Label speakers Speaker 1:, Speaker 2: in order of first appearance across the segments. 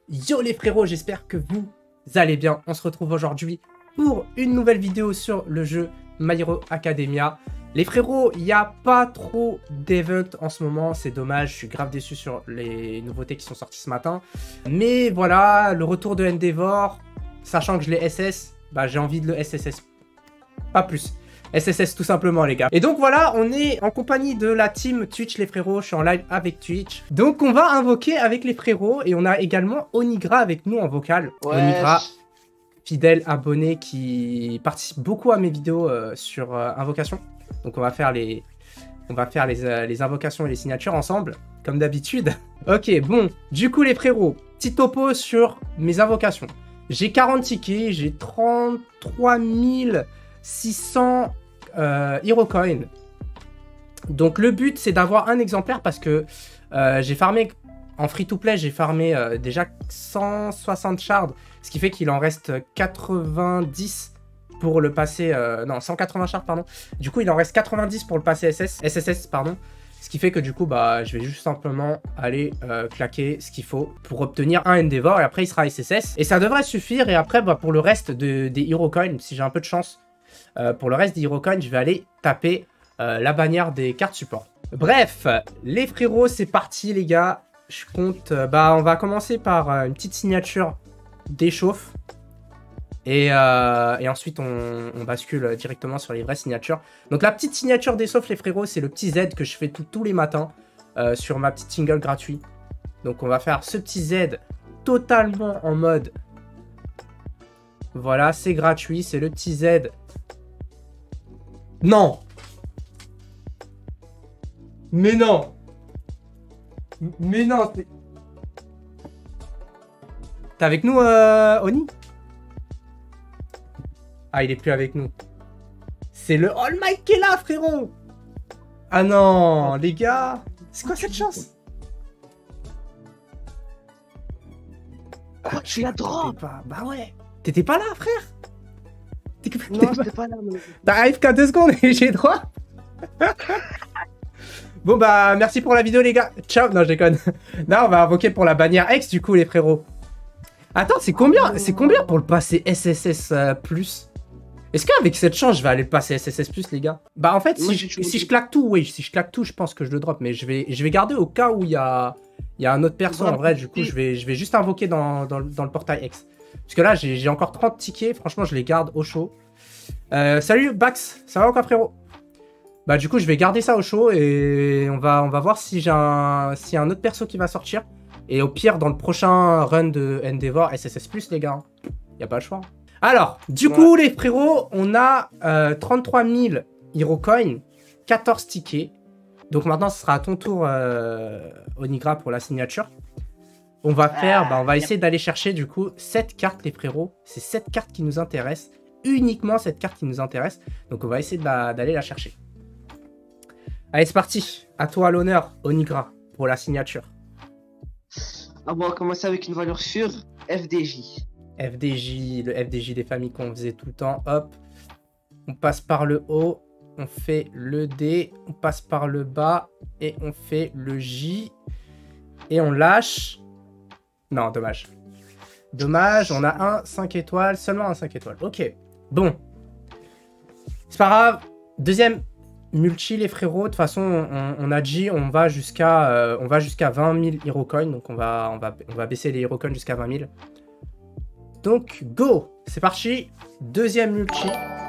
Speaker 1: Yo les frérots, j'espère que vous allez bien. On se retrouve aujourd'hui pour une nouvelle vidéo sur le jeu My Hero Academia. Les frérots, il n'y a pas trop d'events en ce moment, c'est dommage, je suis grave déçu sur les nouveautés qui sont sorties ce matin. Mais voilà, le retour de Endeavor, sachant que je l'ai SS, bah j'ai envie de le SSS, pas plus. SSS tout simplement les gars. Et donc voilà, on est en compagnie de la team Twitch les frérots, je suis en live avec Twitch. Donc on va invoquer avec les frérots et on a également Onigra avec nous en vocal. Ouais. Onigra, fidèle abonné qui participe beaucoup à mes vidéos sur invocation. Donc on va faire les invocations et les signatures ensemble, comme d'habitude. Ok, bon, du coup les frérots, petit topo sur mes invocations. J'ai 40 tickets, j'ai 33 600 Hero Coin. Donc le but c'est d'avoir un exemplaire parce que j'ai farmé en free to play, j'ai farmé déjà 160 shards, ce qui fait qu'il en reste 90 pour le passer, non 180 shards pardon. Du coup il en reste 90 pour le passer SSS pardon. Ce qui fait que du coup bah je vais juste simplement aller claquer ce qu'il faut pour obtenir un Endeavor et après il sera SSS. Et ça devrait suffire et après bah, pour le reste des Hero Coin, si j'ai un peu de chance, pour le reste des Hero Coin, je vais aller taper la bannière des cartes support. Bref, les frérots, c'est parti les gars. Je compte, bah on va commencer par une petite signature d'échauffe. Et ensuite, on bascule directement sur les vraies signatures. Donc la petite signature d'échauffe, les frérots, c'est le petit Z que je fais tous les matins sur ma petite single gratuit. Donc on va faire ce petit Z totalement en mode... Voilà, c'est gratuit, c'est le petit Z. Non! Mais non! Mais non! T'es avec nous, Oni? Ah, il est plus avec nous. C'est le All Might qui est là, frérot! Ah non, les gars! C'est quoi cette chance?
Speaker 2: Quoi, tu la drop?
Speaker 1: Bah ouais! T'étais pas là, frère?
Speaker 2: Non, j'étais pas là.
Speaker 1: T'arrives qu'à 2 secondes et j'ai droit. Bon bah, merci pour la vidéo, les gars. Ciao. Non, je déconne. Là, on va invoquer pour la bannière X, du coup, les frérots. Attends, c'est combien? C'est combien pour le passer SSS plus? Est-ce qu'avec cette chance, je vais aller le passer SSS plus, les gars? Bah, en fait, si je claque tout, oui, si je claque tout, je pense que je le drop. Mais je vais garder au cas où il y a un autre perso. En vrai, du coup, je vais juste invoquer dans le portail X. Parce que là, j'ai encore 30 tickets. Franchement, je les garde au chaud. Salut, Bax. Ça va encore, frérot? Bah, du coup, je vais garder ça au chaud. Et on va voir si s'il y a un autre perso qui va sortir. Et au pire, dans le prochain run de Endeavor, SSS+, les gars. Y a pas le choix. Alors, du coup, les frérots, on a 33 000 Hero Coin, 14 tickets. Donc maintenant, ce sera à ton tour, Onigra, pour la signature. On va faire, bah, on va essayer d'aller chercher du coup 7 cartes les frérots. C'est 7 cartes qui nous intéressent. Uniquement cette carte qui nous intéresse. Donc on va essayer d'aller la chercher. Allez, c'est parti. À toi l'honneur, Onigra, pour la signature.
Speaker 2: Ah bon, on va commencer avec une valeur sûre, FDJ.
Speaker 1: FDJ, le FDJ des familles qu'on faisait tout le temps. Hop. On passe par le haut. On fait le D. On passe par le bas. Et on fait le J. Et on lâche. Non, dommage. Dommage, on a un 5 étoiles, seulement un 5 étoiles. Ok, bon. C'est pas grave. Deuxième multi, les frérots. De toute façon, on a dit, on va jusqu'à 20 000 Hero Coin. Donc, on va baisser les Hero Coin jusqu'à 20 000. Donc, go. C'est parti. Deuxième multi.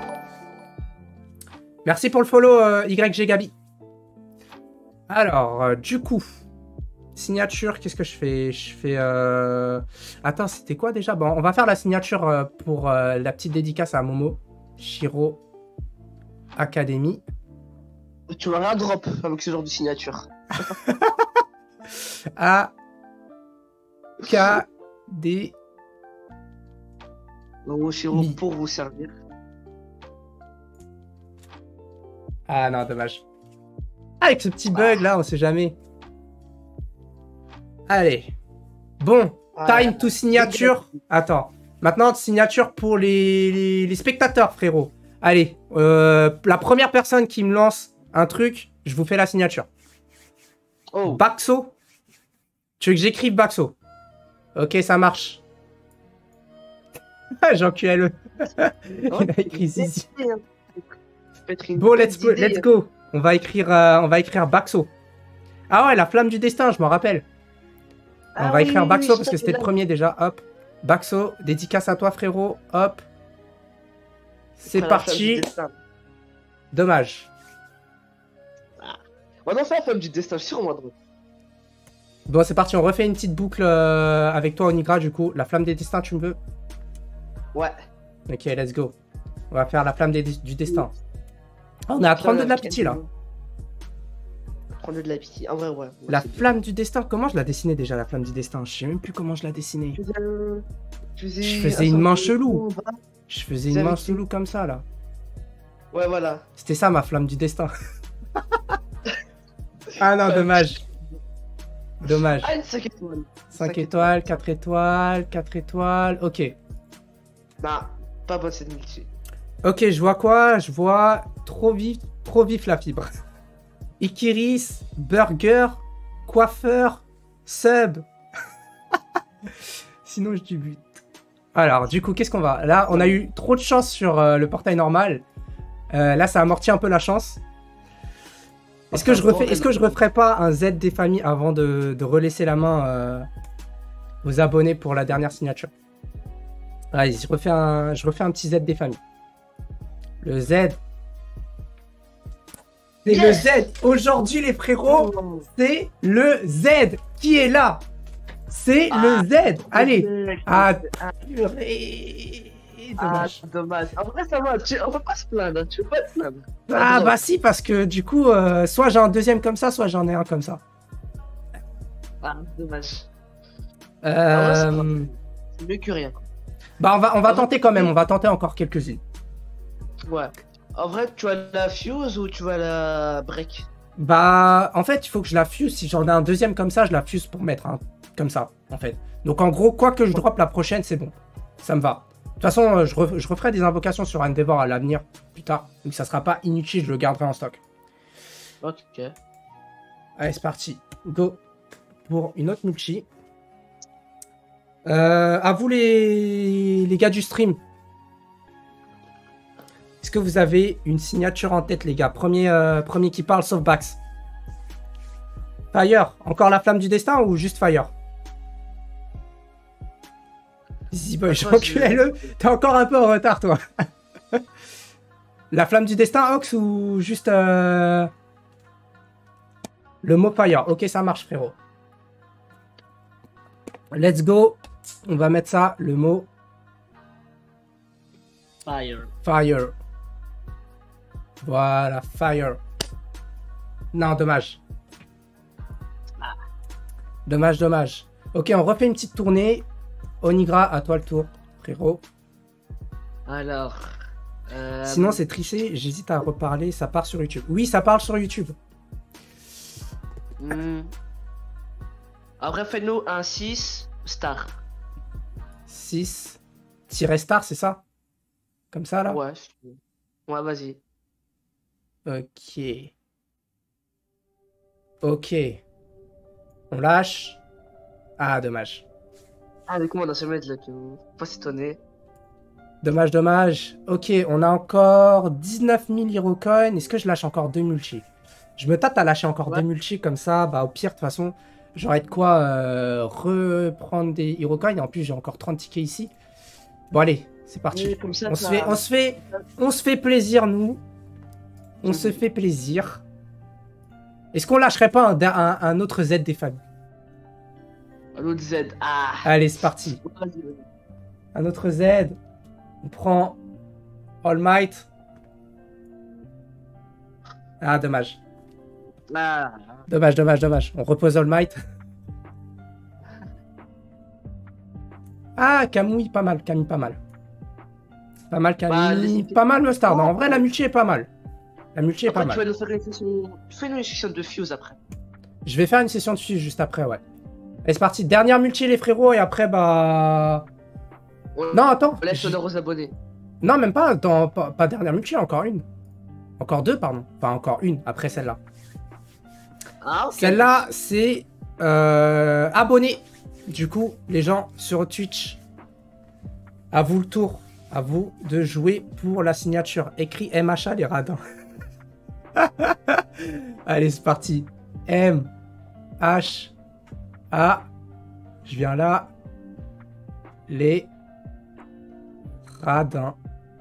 Speaker 1: Merci pour le follow, YG Gabi. Alors, du coup... Signature, qu'est-ce que je fais? Je fais... Attends, c'était quoi déjà? Bon, on va faire la signature pour la petite dédicace à Momo. Shiro Academy.
Speaker 2: Tu vas rien drop avec ce genre de signature.
Speaker 1: A K D.
Speaker 2: Oh, Shiro, pour vous servir.
Speaker 1: Ah non, dommage. Avec ce petit bug là, on sait jamais. Allez. Bon, time to signature. Attends. Maintenant, signature pour les spectateurs, frérot. Allez, la première personne qui me lance un truc, je vous fais la signature. Oh. Baxo. Tu veux que j'écrive Baxo? Ok, ça marche. J'enculais le. Il a écrit Zizi. Bon, let's go. On va écrire Baxo. Ah ouais, la flamme du destin, je m'en rappelle. On va écrire Baxo parce que c'était le premier déjà. Hop. Baxo, dédicace à toi, frérot. Hop. C'est parti. Dommage.
Speaker 2: On en fait la flamme du destin, je suis sûr, moi.
Speaker 1: Bon, c'est parti. On refait une petite boucle avec toi, Onigra, du coup. La flamme des destins, tu me veux?
Speaker 2: Ouais.
Speaker 1: Ok, let's go. On va faire la flamme du destin. Oh, on est à 32 de la pitié, là.
Speaker 2: 32 de la pitié. En vrai, ouais.
Speaker 1: La flamme du destin, comment je la dessinais déjà, la flamme du destin? Je sais même plus comment je la dessinais. Je faisais une main chelou. Je faisais une main chelou comme ça, là.
Speaker 2: Ouais, voilà.
Speaker 1: C'était ça, ma flamme du destin. Ah non, dommage. Dommage.
Speaker 2: Ah, une 5 étoiles.
Speaker 1: 5 étoiles, 4 étoiles, 4 étoiles. Ok.
Speaker 2: Nah, pas bonne cette multi.
Speaker 1: Ok, je vois quoi? Je vois trop vif la fibre. Ikiris, burger, coiffeur, sub. Sinon, je débute. Alors, du coup, qu'est-ce qu'on va? Là, on a eu trop de chance sur le portail normal. Là, ça amortit un peu la chance. Est-ce que je referai pas un Z des familles avant de relaisser la main aux abonnés pour la dernière signature? Allez, je refais un petit Z des familles. Le Z. C'est le Z. Aujourd'hui, les frérots, c'est le Z qui est là. C'est le Z. Allez. Ah, purée. Dommage.
Speaker 2: Dommage. En vrai, ça va. On peut pas se plaindre. Tu veux pas te plaindre.
Speaker 1: Ah, bah si, parce que du coup, soit j'ai un deuxième comme ça, soit j'en ai un comme ça.
Speaker 2: Ah, dommage.
Speaker 1: C'est
Speaker 2: mieux que rien.
Speaker 1: Bah, on va tenter quand même. On va tenter encore quelques-unes.
Speaker 2: Ouais. En vrai, tu as la fuse ou tu vas la break?
Speaker 1: Bah, en fait, il faut que je la fuse. Si j'en ai un deuxième comme ça, je la fuse pour mettre un comme ça, en fait. Donc, en gros, quoi que je drop la prochaine, c'est bon. Ça me va. De toute façon, je referai des invocations sur Endeavor à l'avenir, plus tard. Donc, ça sera pas inutile, je le garderai en stock.
Speaker 2: Ok.
Speaker 1: Allez, c'est parti. Go. Pour une autre multi. À vous, les gars du stream. Est-ce que vous avez une signature en tête, les gars? Premier qui parle, sauf Bax. Fire. Encore la flamme du destin ou juste Fire? Easy boy, j'enculais-le. T'es encore un peu en retard, toi. La flamme du destin, Ox, ou juste le mot Fire? Ok, ça marche, frérot. Let's go. On va mettre ça, le mot
Speaker 2: Fire.
Speaker 1: Fire. Voilà, Fire. Non, dommage. Dommage, dommage. Ok, on refait une petite tournée. Onigra, à toi le tour, frérot.
Speaker 2: Alors.
Speaker 1: Sinon, c'est triché. J'hésite à reparler. Ça part sur YouTube. Oui, ça parle sur YouTube.
Speaker 2: Après, fais-nous un 6 star.
Speaker 1: 6-star, c'est ça? Comme ça, là?
Speaker 2: Ouais. Ouais, vas-y.
Speaker 1: Ok. Ok. On lâche. Ah, dommage.
Speaker 2: Ah, mais comment on a ce mec là qui pas s'étonner.
Speaker 1: Dommage, dommage. Ok, on a encore 19 000 Herocoin. Est-ce que je lâche encore 2 multi? Je me tâte à lâcher encore 2 multi comme ça. Bah, au pire, de toute façon, j'aurais de quoi reprendre des Herocoin. Et en plus, j'ai encore 30 tickets ici. Bon, allez, c'est parti.
Speaker 2: Oui, comme ça,
Speaker 1: on se fait plaisir, nous. On se fait plaisir. Est-ce qu'on lâcherait pas un autre Z des familles?
Speaker 2: Un autre Z. Ah.
Speaker 1: Allez, c'est parti. Un autre Z. On prend All Might. Ah, dommage.
Speaker 2: Ah.
Speaker 1: Dommage, dommage, dommage. On repose All Might. Ah, Camouille, pas mal. Camille, pas mal. Pas mal, Camille. Pas mal, Mustard. En vrai, la multi est pas mal. La multi est pas mal.
Speaker 2: Tu vas nous faire une session... Fais-nous une session de fuse après.
Speaker 1: Je vais faire une session de fuse juste après, ouais. Allez, c'est parti. Dernière multi, les frérots, et après, bah... Non, attends.
Speaker 2: Laisse l'honneur aux abonnés.
Speaker 1: Non, même pas. Attends, pas dernière multi, encore une. Encore deux, pardon. Enfin, encore une, après celle-là.
Speaker 2: Ah, ok.
Speaker 1: Celle-là, c'est... abonné. Du coup, les gens sur Twitch, à vous le tour. À vous de jouer pour la signature. Écrit MHA les radins. Allez, c'est parti. M H A. Je viens là. Les radins.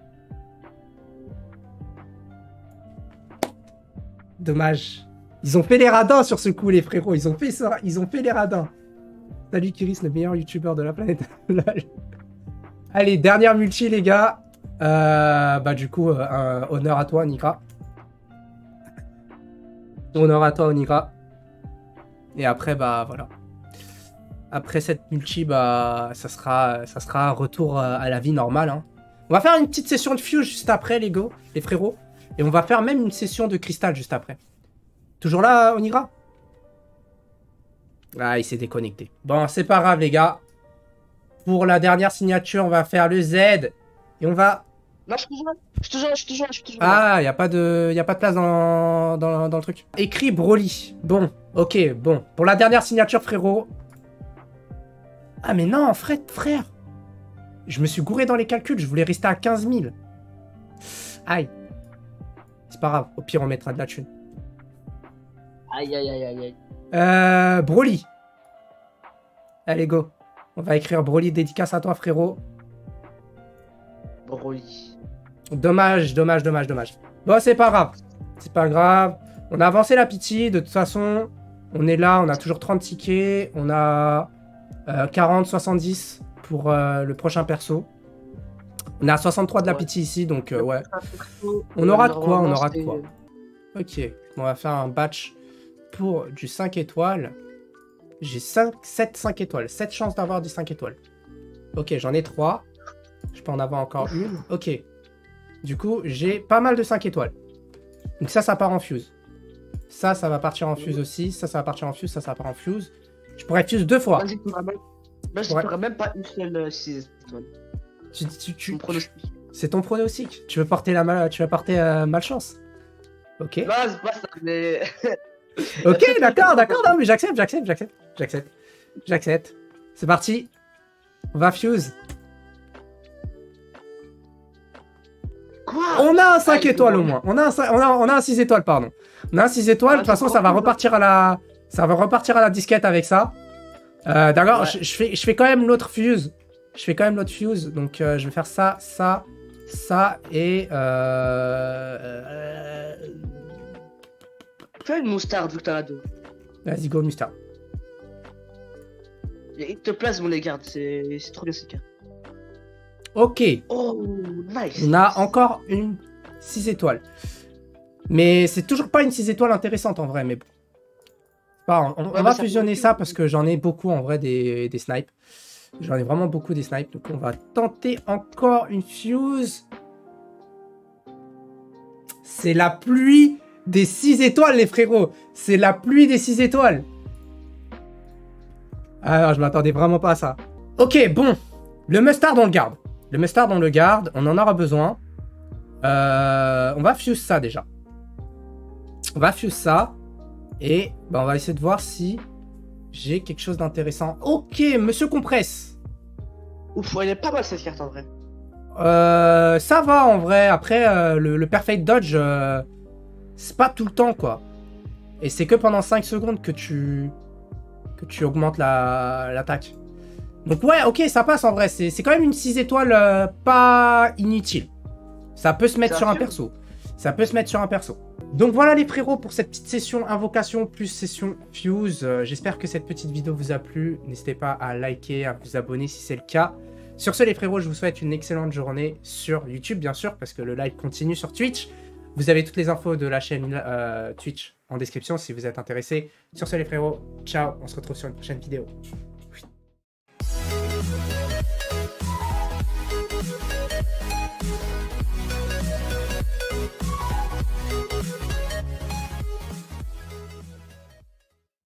Speaker 1: Dommage. Ils ont fait les radins sur ce coup, les frérots. Ils ont fait ça. Ils ont fait les radins. Salut Kiris, le meilleur youtubeur de la planète. Allez, dernière multi, les gars. Bah, du coup, honneur à toi, Nika. Honneur à toi, Onigra. Et après, bah, voilà. Après cette multi, bah, ça sera retour à la vie normale. Hein. On va faire une petite session de fuse juste après, les gars, les frérots. Et on va faire même une session de cristal juste après. Toujours là, Onigra? Ah, il s'est déconnecté. Bon, c'est pas grave, les gars. Pour la dernière signature, on va faire le Z. Et on va...
Speaker 2: Non, je te joins.
Speaker 1: Ah, il n'y a pas de place dans le truc. Écrit Broly. Bon, ok, bon. Pour la dernière signature, frérot. Ah, mais non, frère. Je me suis gouré dans les calculs. Je voulais rester à 15 000. Aïe. C'est pas grave. Au pire, on mettra de la thune.
Speaker 2: Aïe.
Speaker 1: Broly. Allez, go. On va écrire Broly, dédicace à toi, frérot.
Speaker 2: Broly.
Speaker 1: Dommage. Bon, c'est pas grave. C'est pas grave. On a avancé la pitié. De toute façon, on est là. On a toujours 30 tickets. On a 40, 70 pour le prochain perso. On a 63 de la pitié ici. Donc, ouais. On aura de quoi. Ok. On va faire un batch pour du 5 étoiles. J'ai 7 5 étoiles. 7 chances d'avoir du 5 étoiles. Ok, j'en ai 3. Je peux en avoir encore une. Ok. Du coup, j'ai pas mal de 5 étoiles. Donc ça part en fuse. Ça va partir en fuse aussi. Ça va partir en fuse. Ça part en fuse. Je pourrais fuse 2 fois.
Speaker 2: Je pourrais même pas une seule 6 étoiles.
Speaker 1: C'est ton pronostic. Tu veux porter malchance. Ok.
Speaker 2: Non, c'est pas ça, mais...
Speaker 1: Ok, d'accord. Non, mais j'accepte. C'est parti. On va fuse.
Speaker 2: Quoi?
Speaker 1: On a un 5 étoiles au moins. On a un 6 étoiles, pardon. On a un 6 étoiles. De toute façon, ça va repartir à la disquette avec ça. D'accord, ouais. je fais quand même l'autre fuse. Donc, je vais faire ça et...
Speaker 2: Fais une moutarde vu que t'en as 2.
Speaker 1: Vas-y, go, moutarde.
Speaker 2: Il te place, mon les gardes. C'est trop bien, ces cartes.
Speaker 1: Ok.
Speaker 2: Oh, nice.
Speaker 1: On a encore une 6 étoiles. Mais c'est toujours pas une 6 étoiles intéressante en vrai, mais bon. On va fusionner ça parce que j'en ai beaucoup en vrai des snipes. J'en ai vraiment beaucoup des snipes. Donc on va tenter encore une fuse. C'est la pluie des 6 étoiles, les frérots. C'est la pluie des 6 étoiles. Alors, je m'attendais vraiment pas à ça. Ok, bon. Le mustard, on le garde. On en aura besoin. On va fuse ça déjà. Et bah, on va essayer de voir si j'ai quelque chose d'intéressant. Ok, Monsieur Compresse.
Speaker 2: Ouf, elle est pas mal cette carte en vrai.
Speaker 1: Ça va en vrai. Après, le Perfect Dodge, c'est pas tout le temps quoi. Et c'est que pendant 5 secondes que tu augmentes l'attaque. Donc ouais, ok, ça passe en vrai. C'est quand même une 6 étoiles pas inutile. Ça peut se mettre sur un perso. Donc voilà les frérots pour cette petite session invocation plus session fuse. J'espère que cette petite vidéo vous a plu. N'hésitez pas à liker, à vous abonner si c'est le cas. Sur ce les frérots, je vous souhaite une excellente journée sur YouTube bien sûr, parce que le live continue sur Twitch. Vous avez toutes les infos de la chaîne Twitch en description si vous êtes intéressés. Sur ce les frérots, ciao, on se retrouve sur une prochaine vidéo.